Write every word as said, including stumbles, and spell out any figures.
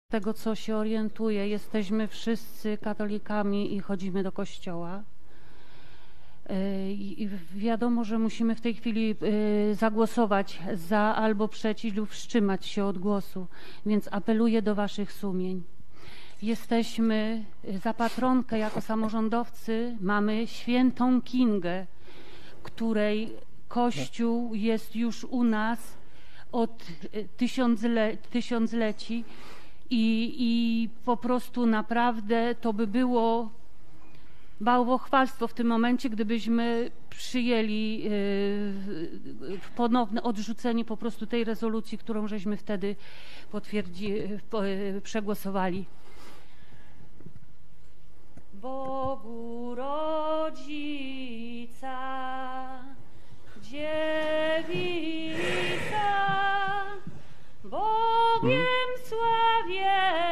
tego, co się orientuję, jesteśmy wszyscy katolikami i chodzimy do kościoła. I wiadomo, że musimy w tej chwili zagłosować za albo przeciw lub wstrzymać się od głosu, więc apeluję do waszych sumień. Jesteśmy za patronkę jako samorządowcy, mamy świętą Kingę, której Kościół jest już u nas od tysiącle, tysiącleci i, i po prostu naprawdę to by było bałwochwalstwo w tym momencie, gdybyśmy przyjęli yy, ponowne odrzucenie po prostu tej rezolucji, którą żeśmy wtedy potwierdzi, yy, przegłosowali. Bogu rodzica, dziewica, Bogiem sławienna,